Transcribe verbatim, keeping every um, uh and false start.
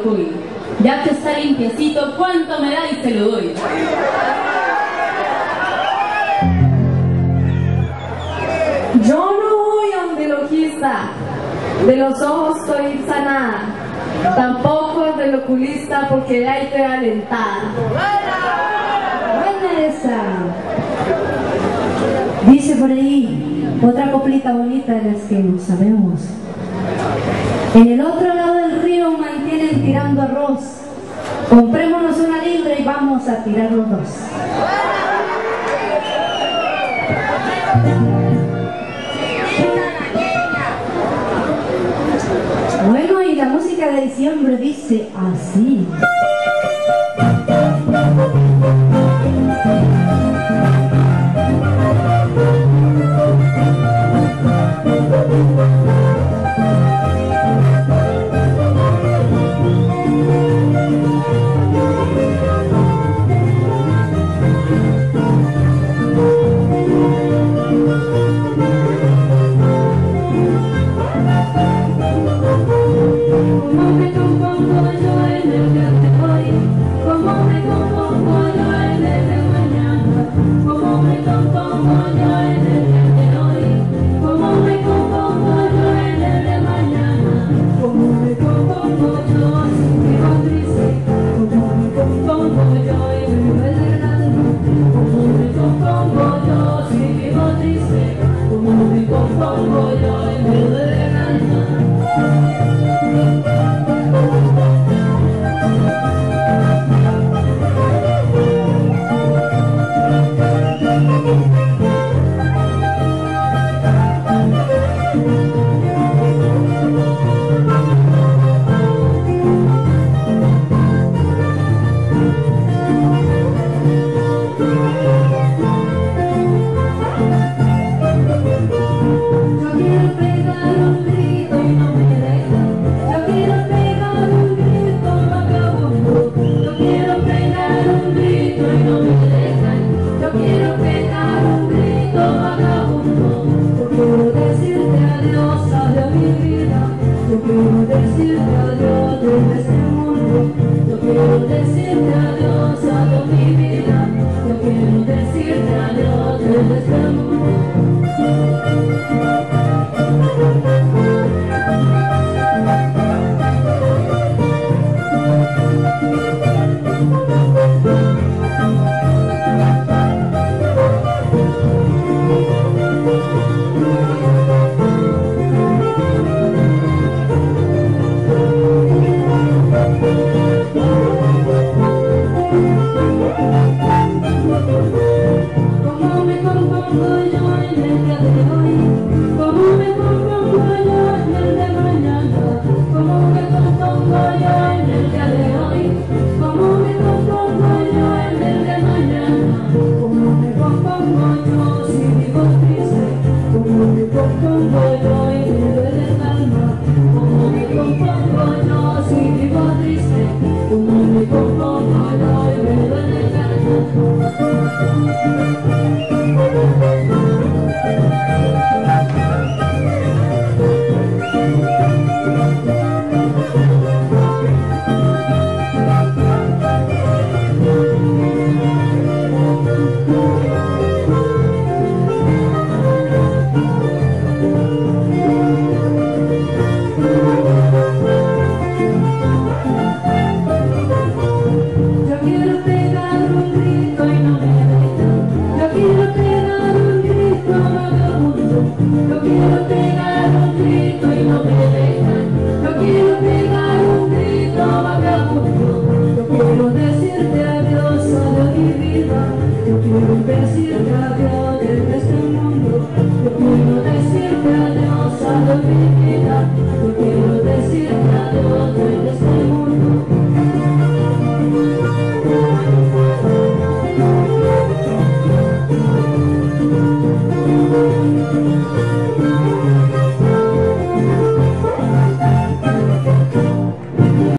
cuy. Ya que está limpiecito, ¿cuánto me da y se lo doy? Yo no voy a un biologista, de los ojos estoy sanada, tampoco del oculista porque ya estoy alentada. Buena esa. Dice por ahí otra coplita bonita de las que no sabemos. En el otro lado del río mantienen tirando arroz. Comprémonos una libre y vamos a tirar los dos. Bueno, y la música de diciembre dice así. Yo quiero decirte adiós.